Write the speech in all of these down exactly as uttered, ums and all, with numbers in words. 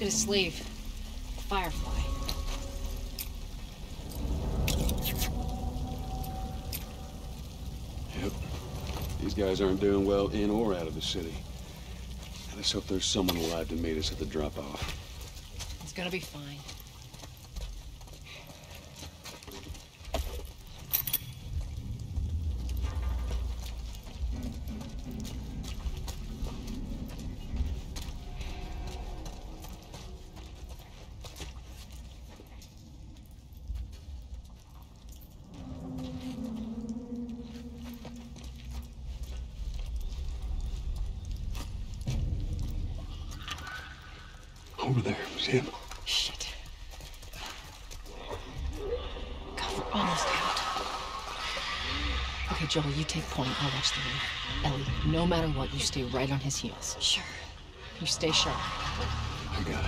at his sleeve. Firefly. Yep. These guys aren't doing well in or out of the city. Let's hope there's someone alive to meet us at the drop-off. It's gonna be fine. Over there, see him? Shit. God, we're almost out. Okay, Joel, you take point. I'll watch the roof. Ellie, no matter what, you stay right on his heels. Sure. You stay sharp. I got it.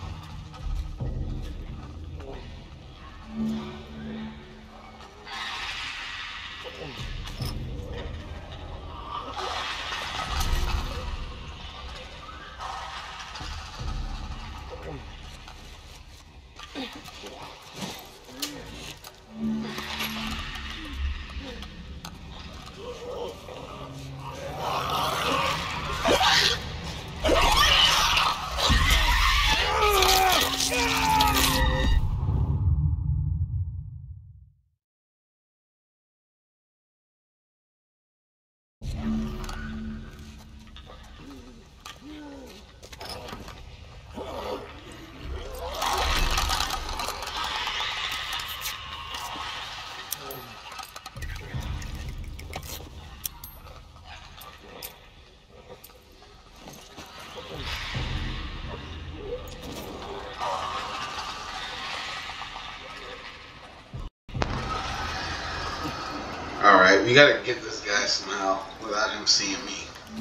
Alright, we gotta get this guy somehow without him seeing me.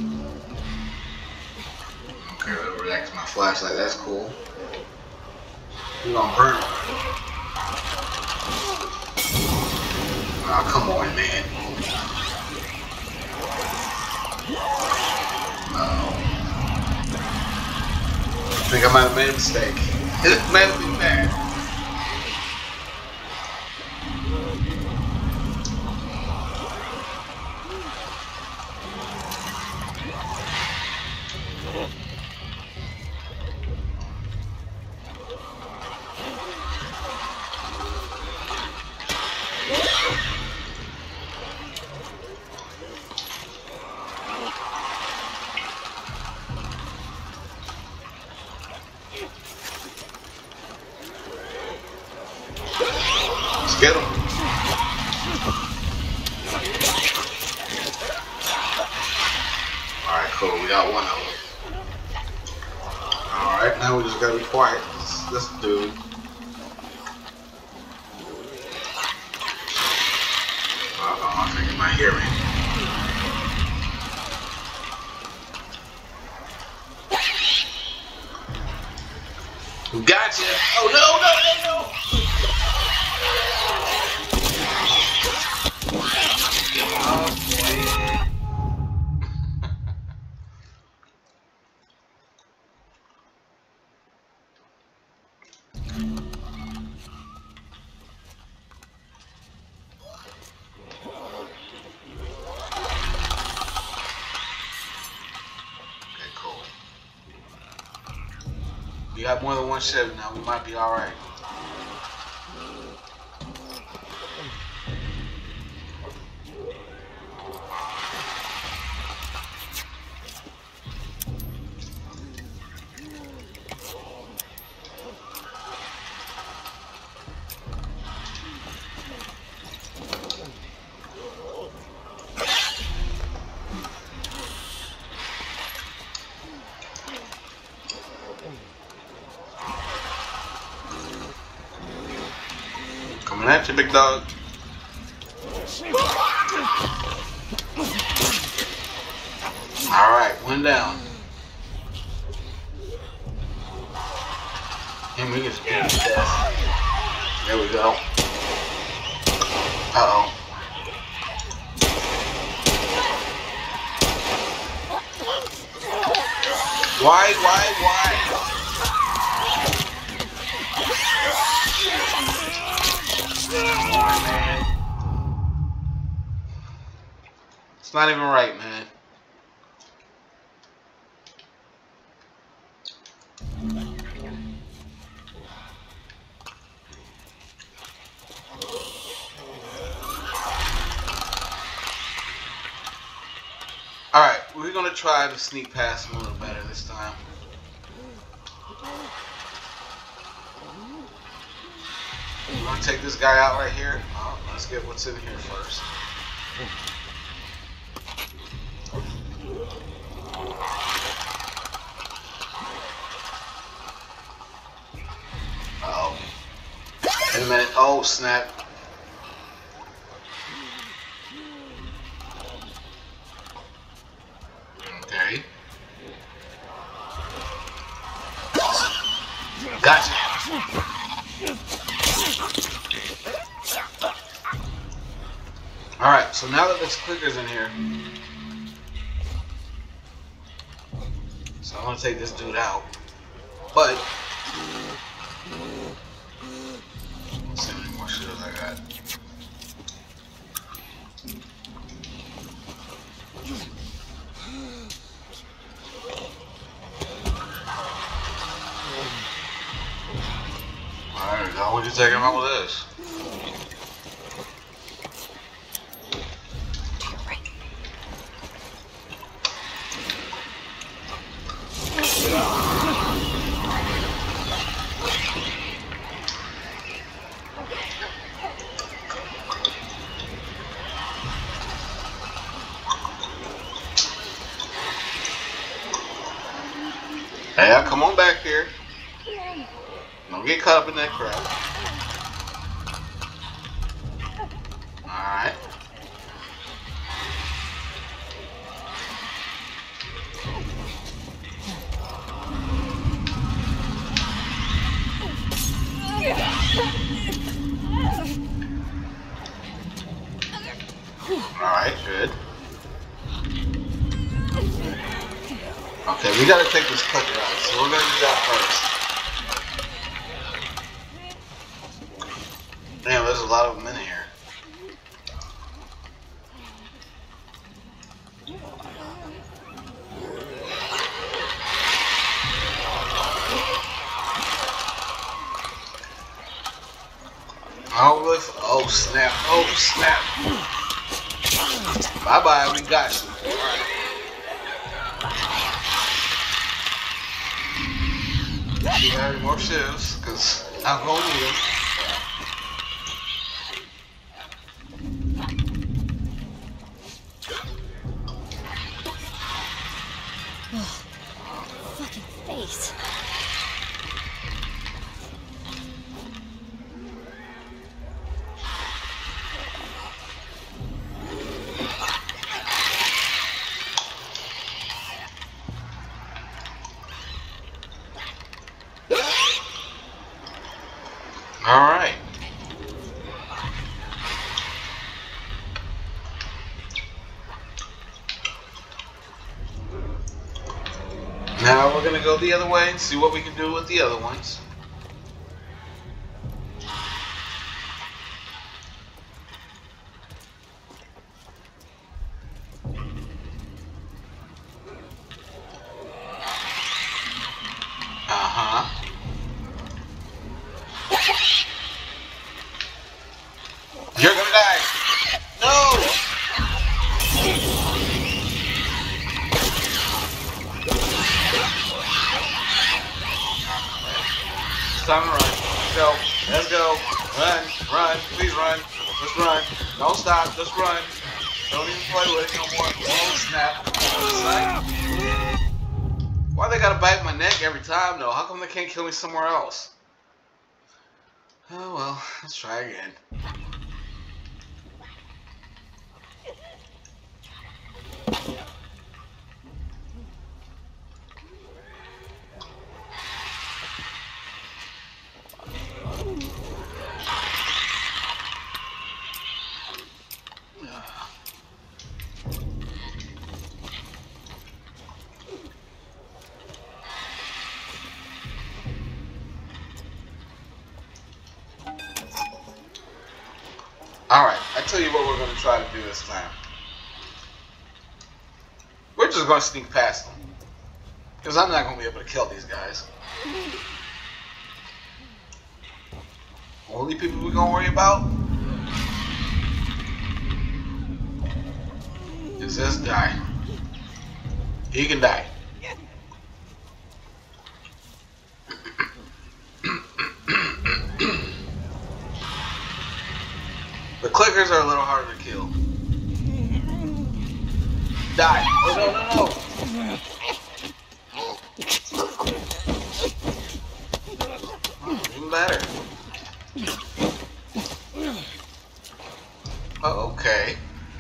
Okay, I'll react to my flashlight, that's cool. We're gonna burn him. Oh, come on, man. Uh-oh. I think I might have made a mistake. It might have been bad. Let's get him. Alright, cool. We got one of them. Alright, now we just gotta be quiet. This, this dude. Uh-oh, I think he might hear me. Gotcha! Oh no, no, no, no! We got more than one Chevy now, we might be alright. Coming at you, big dog. Alright, one down. And we just beat to death. There we go. Uh-oh. Why, why, why? not even right, man. Alright, we're gonna try to sneak past him a little better this time. We're gonna take this guy out right here. Oh, let's get what's in here first. Uh-oh. Wait a minute. Oh, snap. Okay. Gotcha. Alright, so now that this clicker's in here, so I'm gonna take this dude out. But let's see how many more shields I got. Alright, now what you take him out with this? Hey, come on back here. Don't get caught up in that crap. Alright. Alright, good. Okay, we gotta take this clicker out, so we're gonna do that first. Damn, there's a lot of them in here. Oh, really? Oh, snap. Oh, snap. Bye-bye, we got you. Alright. You got more shields, because I'm going to need them. Fucking face. Alright. Now we're gonna go the other way and see what we can do with the other ones. Uh-huh. You're gonna die! No! It's time to run. Let's go. Let's go. Run. Run. Please run. Just run. Don't stop. Just run. Don't even play with it no more. Oh, snap. Why they gotta bite my neck every time, though? How come they can't kill me somewhere else? Oh, well. Let's try again. Alright, I tell you what we're going to try to do this time. just gonna sneak past them. Because I'm not gonna be able to kill these guys. Only people we're gonna worry about is this guy. He can die. The clickers are a little harder to kill. Die. Oh, no, no, no. Oh, even better. Oh, okay.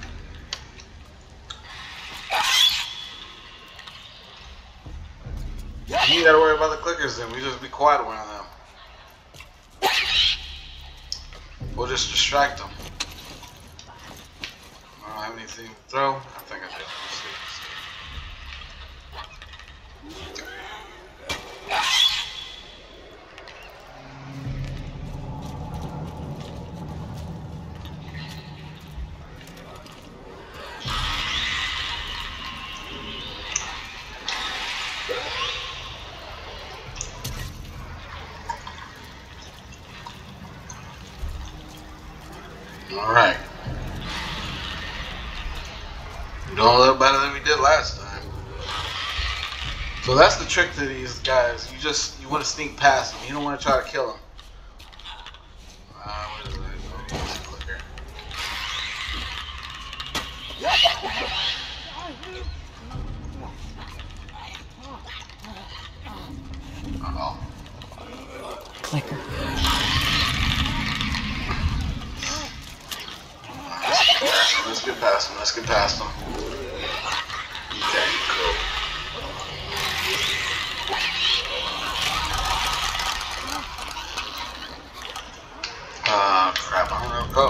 You gotta worry about the clickers then. We just be quiet around them. We'll just distract them. I don't have anything to throw. I think I did. Let's see. All right. We're doing a little better than we did last time. So that's the trick to these guys. You just you want to sneak past them. You don't want to try to kill them. Uh, what is it? Oh, it's a clicker. Uh-oh. Clicker. Let's get past him. Let's get past him. Okay, cool. Ah, uh, crap. I don't know where to go.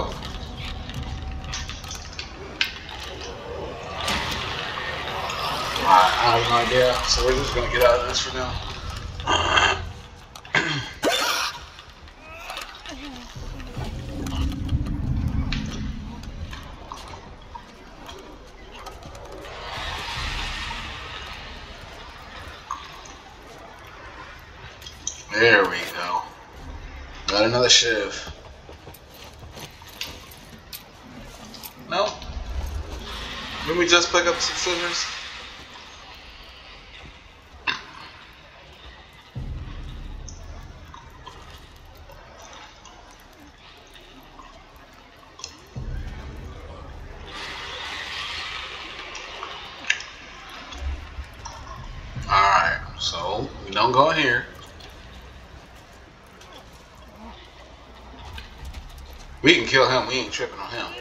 Alright, I have no idea. So we're just gonna get out of this for now. There we go. Got another shiv. No? Didn't we just pick up some scissors? Alright, so we don't go in here. We can kill him, we ain't tripping on him.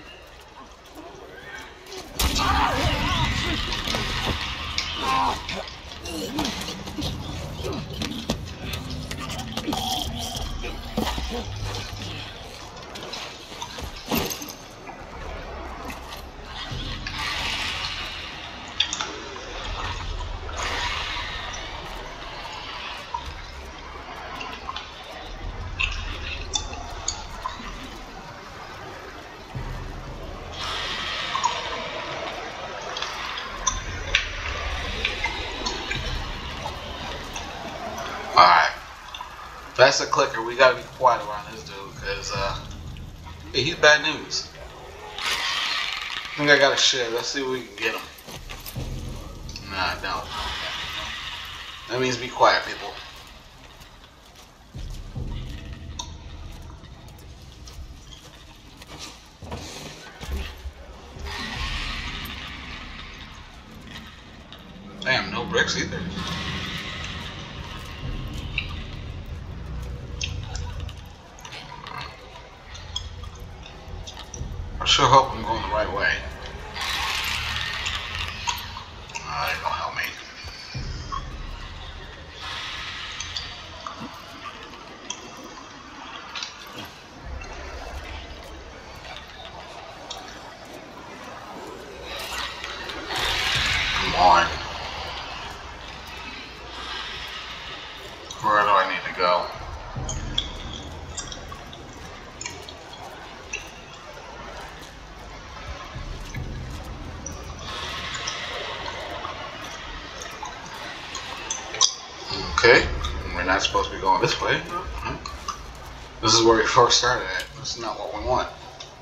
Alright. That's a clicker. We gotta be quiet around this dude, because, uh, hey, he's bad news. I think I got a shit. Let's see if we can get him. Nah, I don't. That means be quiet, people. Damn, no bricks either. I sure hope I'm going the right way. Ah, they don't help me. Come on. Where do I need to go? not supposed to be going this way. Mm-hmm. This is where we first started at. This is not what we want.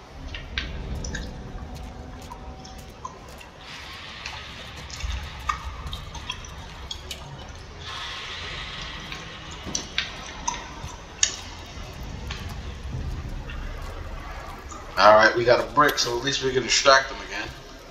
Alright, we got a brick, so at least we can distract them again.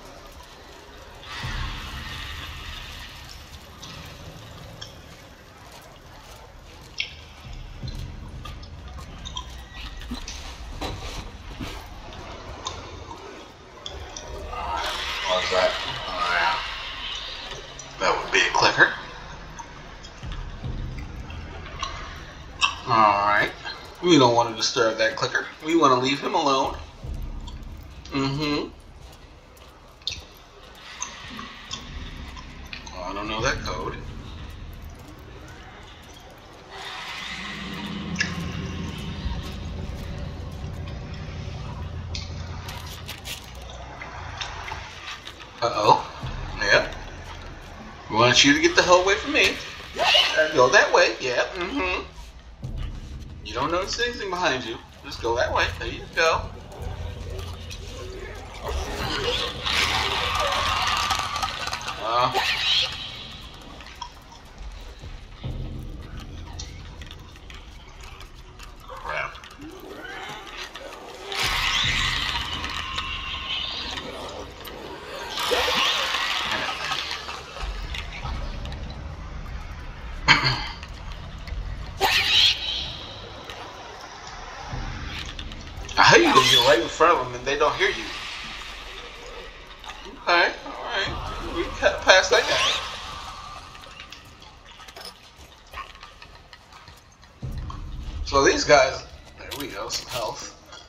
What's that? Oh, yeah. That would be a clicker. Alright. We don't want to disturb that clicker. We want to leave him alone. Mm-hmm. Oh, I don't know that code. Uh-oh. Yeah. We want you to get the hell away from me. Uh, go that way. Yeah. Mm-hmm. You don't notice anything behind you. Just go that way. There you go. Uh, crap. How you gonna get right in front of them and they don't hear you? Okay, alright. We cut past that guy. So these guys, there we go, some health.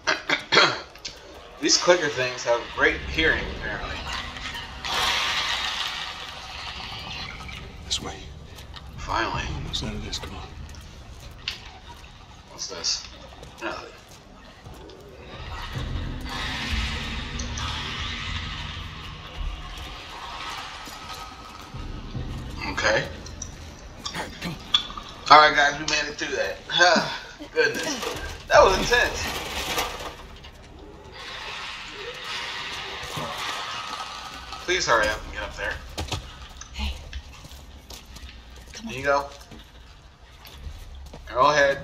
These clicker things have great hearing, apparently. This way. Finally. Almost out of this, come on. What's this? Nothing. Okay. Alright guys, we made it through that. Goodness. That was intense. Please hurry up and get up there. Hey. Come on. There you go. Go ahead.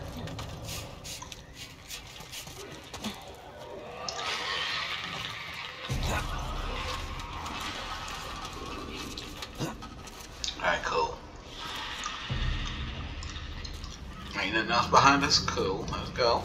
Alright, cool. Ain't nothing else behind us? Cool. Let's go.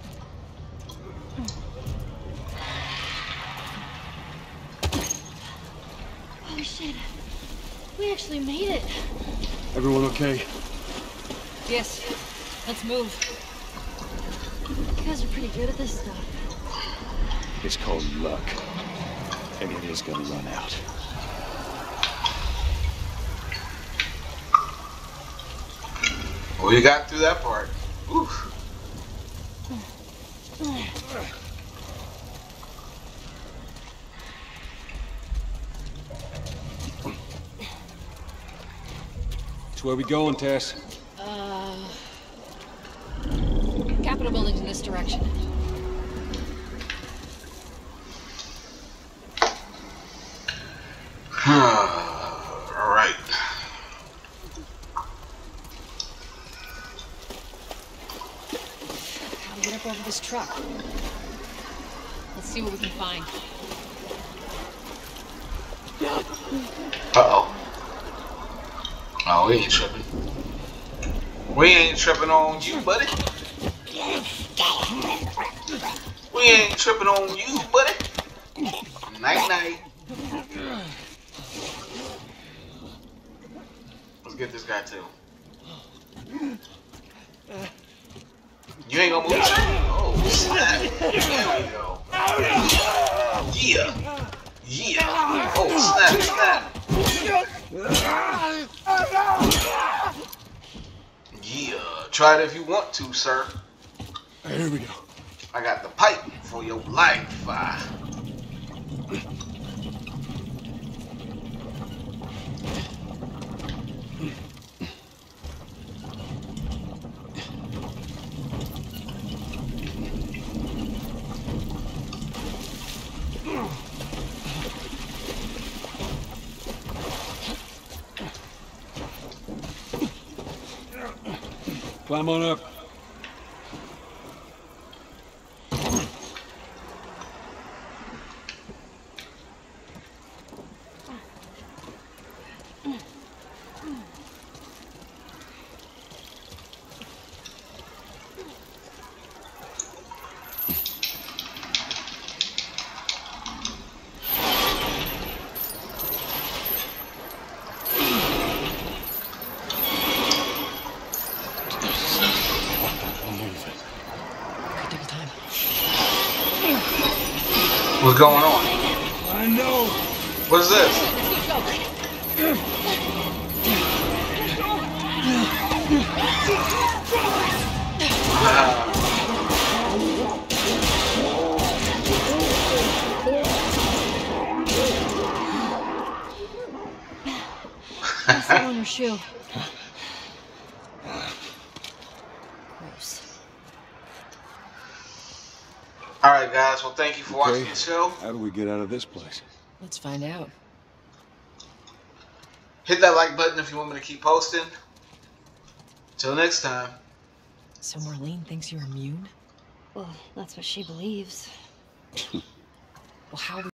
Oh shit. We actually made it. Everyone okay? Yes. Let's move. You guys are pretty good at this stuff. It's called luck. And it is gonna run out. Well, you got through that part. Oof. So where we going, Tess? Uh... Capitol building's in this direction. Alright. Gotta get up over this truck. Let's see what we can find. Uh-oh. Oh, we ain't tripping. We ain't tripping on you, buddy. We ain't tripping on you, buddy. Night, night. Let's get this guy, too. You ain't gonna move. Oh, snap. There we go. Yeah. Yeah. Oh, snap, snap. Yeah. Try it if you want to, sir. Here we go. I got the pipe for your life. Uh, Climb on up. What's going on? I know. What is this? What's that on your shoe? Gross. Alright guys, well thank you for watching Okay. the show. How do we get out of this place? Let's find out. Hit that like button if you want me to keep posting. Till next time. So Marlene thinks you're immune? Well, that's what she believes. Well, how